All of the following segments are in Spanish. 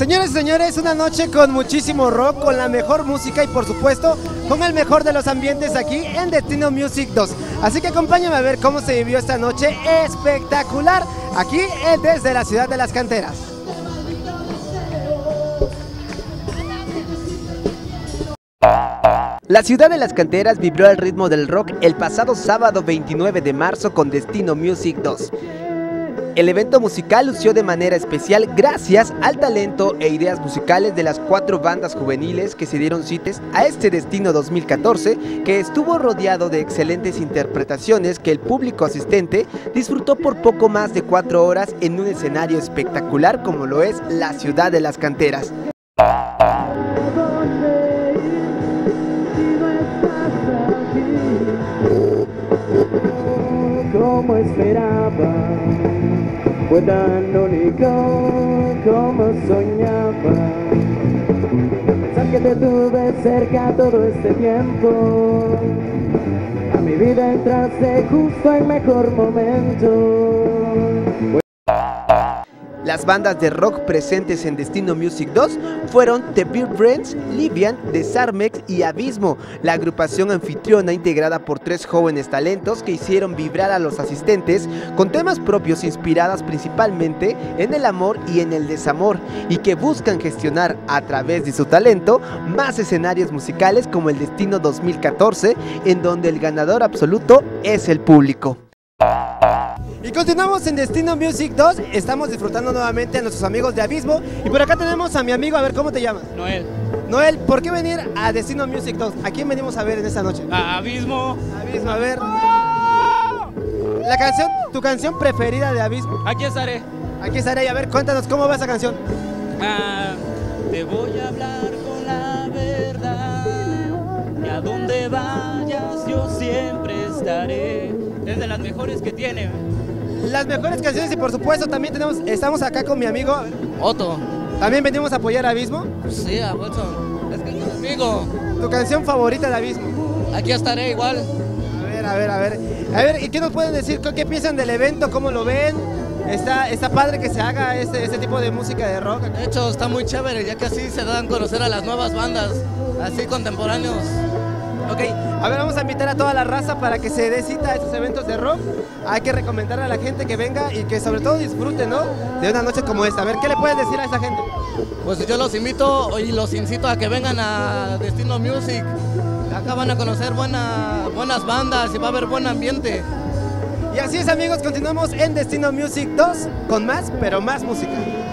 Señoras y señores, una noche con muchísimo rock, con la mejor música y por supuesto con el mejor de los ambientes aquí en Destino Music 2. Así que acompáñame a ver cómo se vivió esta noche espectacular aquí desde la ciudad de las canteras. La ciudad de las canteras vibró al ritmo del rock el pasado sábado 29 de marzo con Destino Music 2. El evento musical lució de manera especial gracias al talento e ideas musicales de las 4 bandas juveniles que se dieron citas a este Destino 2014, que estuvo rodeado de excelentes interpretaciones que el público asistente disfrutó por poco más de 4 horas en un escenario espectacular como lo es la ciudad de las canteras. Como esperaba, fue tan único como soñaba. Pensar que te tuve cerca todo este tiempo, a mi vida entraste justo en mejor momento. Las bandas de rock presentes en Destino Music 2 fueron The Beer Brands, Livian, Desarmex y Abismo, la agrupación anfitriona integrada por 3 jóvenes talentos que hicieron vibrar a los asistentes con temas propios inspirados principalmente en el amor y en el desamor, y que buscan gestionar a través de su talento más escenarios musicales como el Destino 2014, en donde el ganador absoluto es el público. Y continuamos en Destino Music 2, estamos disfrutando nuevamente a nuestros amigos de Abismo. Y por acá tenemos a mi amigo, a ver, ¿cómo te llamas? Noel. Noel, ¿por qué venir a Destino Music 2? ¿A quién venimos a ver en esta noche? A Abismo. Abismo, a ver. La canción, tu canción preferida de Abismo. Aquí estaré. Aquí estaré, a ver, cuéntanos, ¿cómo va esa canción? Te voy a hablar con la verdad, y a donde vayas yo siempre estaré. Es de las mejores que tiene. Las mejores canciones y por supuesto también estamos acá con mi amigo. Otto. ¿También venimos a apoyar a Abismo? Sí, a Watson. Es que es mi amigo. ¿Tu canción favorita de Abismo? Aquí estaré igual. A ver, ¿y qué nos pueden decir? ¿Qué piensan del evento? ¿Cómo lo ven? Está padre que se haga este tipo de música de rock. De hecho, está muy chévere, ya que así se dan a conocer a las nuevas bandas, así contemporáneos. Ok, a ver, vamos a invitar a toda la raza para que se dé cita a estos eventos de rock. Hay que recomendarle a la gente que venga y que sobre todo disfrute, ¿no?, de una noche como esta. A ver, ¿qué le puedes decir a esa gente? Pues yo los invito y los incito a que vengan a Destino Music. Acá van a conocer buenas bandas y va a haber buen ambiente. Y así es, amigos, continuamos en Destino Music 2 con más, pero más música.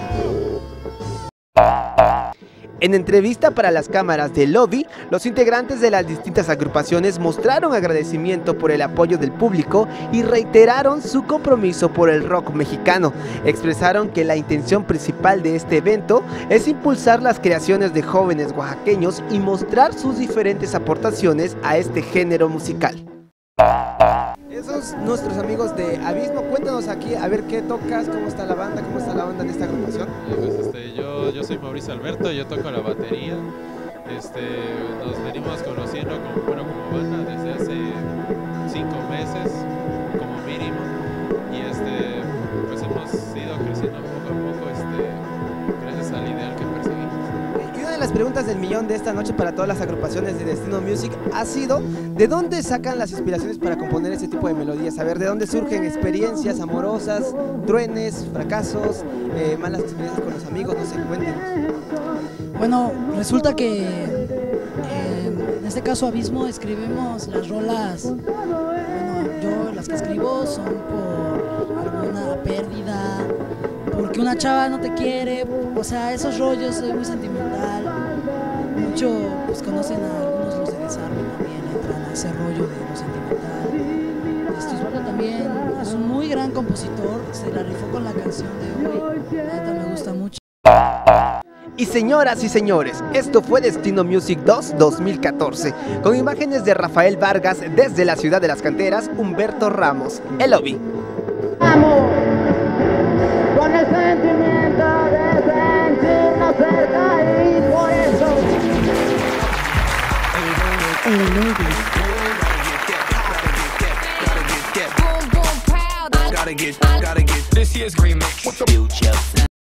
En entrevista para las cámaras de Lobby, los integrantes de las distintas agrupaciones mostraron agradecimiento por el apoyo del público y reiteraron su compromiso por el rock mexicano. Expresaron que la intención principal de este evento es impulsar las creaciones de jóvenes oaxaqueños y mostrar sus diferentes aportaciones a este género musical. Esos nuestros amigos de Abismo, cuéntanos aquí, a ver qué tocas, cómo está la banda en esta agrupación. Pues yo soy Mauricio Alberto, yo toco la batería. Nos venimos conociendo como banda desde hace 5 meses como mínimo, y pues hemos ido creciendo poco a poco gracias al ideal que perseguimos. Y una de las preguntas del millón de esta noche para todas las agrupaciones de Destino Music ha sido: ¿de dónde sacan las inspiraciones para componer este tipo de melodías? A ver, ¿de dónde surgen experiencias amorosas, truenes, fracasos, malas experiencias con los amigos? No sé, cuéntenos. Bueno, resulta que en este caso Abismo escribimos las rolas. Bueno, yo las que escribo son por alguna pérdida, porque una chava no te quiere, o sea, esos rollos, soy muy sentimental. Mucho, pues conocen a algunos, los de Desarme también entran a ese rollo de lo sentimental. Osvaldo también es un muy gran compositor, se la rifó con la canción de hoy, la neta me gusta mucho. Y señoras y señores, esto fue Destino Music 2 2014, con imágenes de Rafael Vargas desde la ciudad de las canteras, Humberto Ramos, el Lobby. Vamos, con el sentimiento de sentirnos cerca y por eso. El Lobby. This year's remix.